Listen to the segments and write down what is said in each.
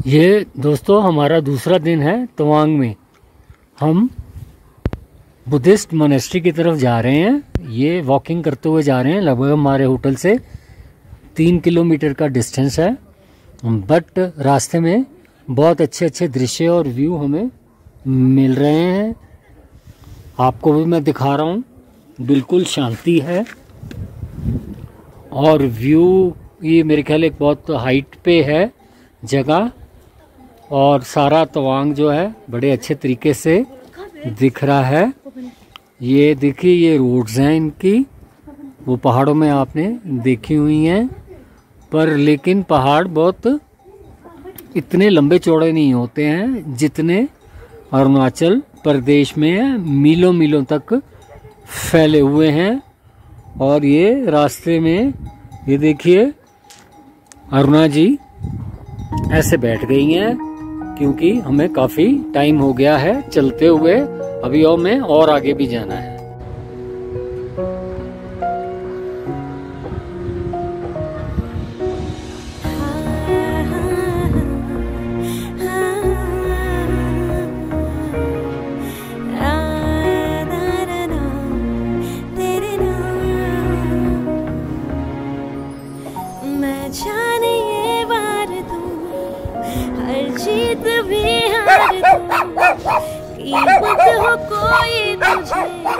ये दोस्तों हमारा दूसरा दिन है तवांग में। हम बुद्धिस्ट मोनेस्ट्री की तरफ जा रहे हैं। ये वॉकिंग करते हुए जा रहे हैं। लगभग हमारे होटल से 3 किलोमीटर का डिस्टेंस है, बट रास्ते में बहुत अच्छे अच्छे दृश्य और व्यू हमें मिल रहे हैं। आपको भी मैं दिखा रहा हूँ। बिल्कुल शांति है और व्यू ये मेरे ख्याल एक बहुत हाइट पे है जगह, और सारा तवांग जो है बड़े अच्छे तरीके से दिख रहा है। ये देखिए, ये रोड्स हैं इनकी, वो पहाड़ों में आपने देखी हुई हैं, पर लेकिन पहाड़ बहुत इतने लंबे चौड़े नहीं होते हैं जितने अरुणाचल प्रदेश में मीलों मीलों तक फैले हुए हैं। और ये रास्ते में ये देखिए अरुणा जी ऐसे बैठ गई हैं क्योंकि हमें काफी टाइम हो गया है चलते हुए। अभी और हमें और आगे भी जाना है। कीमत हो कोई तुझे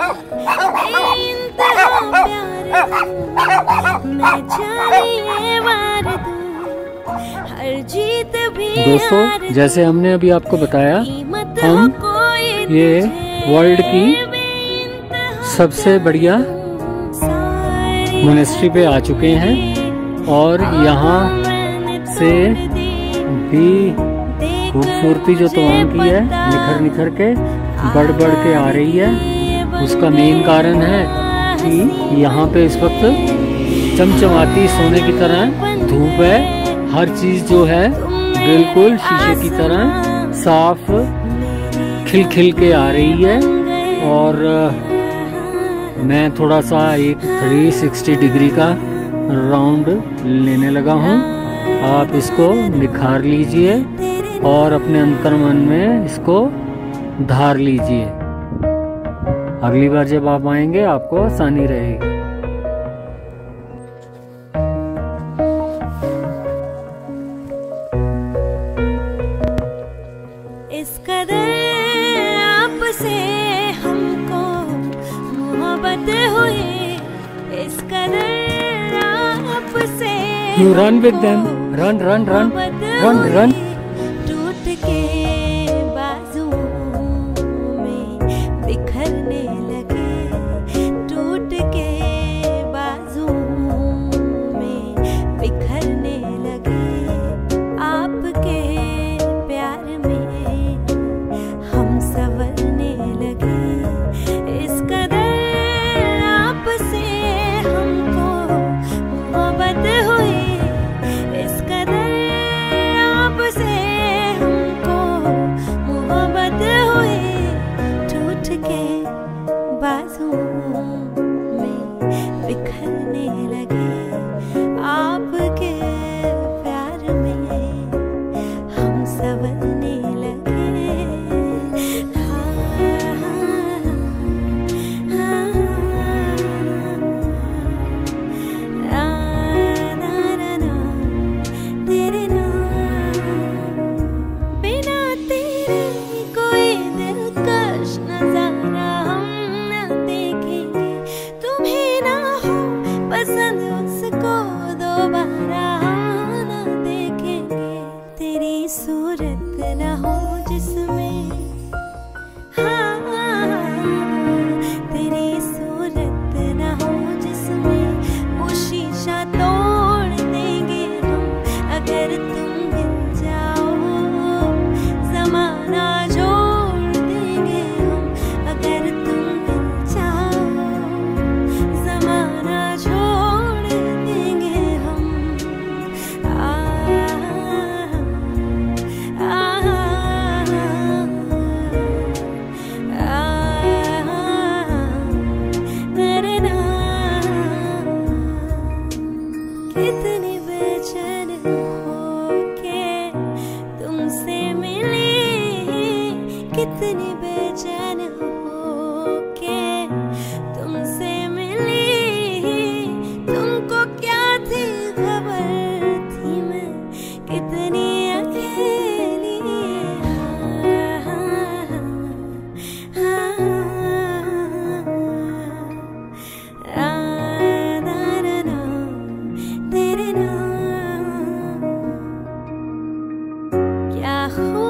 इंतहा प्यार मैं जाने वार दूं हर जीत भी। दोस्तों, जैसे हमने अभी आपको बताया, हम ये वर्ल्ड की सबसे बढ़िया मोनेस्ट्री पे आ चुके हैं और यहाँ से भी खूबसूरती जो तवांग की है निखर निखर के बढ़ बढ़ के आ रही है। उसका मेन कारण है कि यहाँ पे इस वक्त चमचमाती सोने की तरह धूप है। हर चीज जो है बिल्कुल शीशे की तरह साफ खिल खिल के आ रही है। और मैं थोड़ा सा एक 360 डिग्री का राउंड लेने लगा हूँ। आप इसको निखार लीजिए और अपने अंतर्मन में इसको धार लीजिए। अगली बार जब आप आएंगे आपको आसानी रहेगी। इस कदर आपसे हमको मोहब्बत हुई, इस कदर आपसे You run with them, run, run, run, run, run.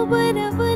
रब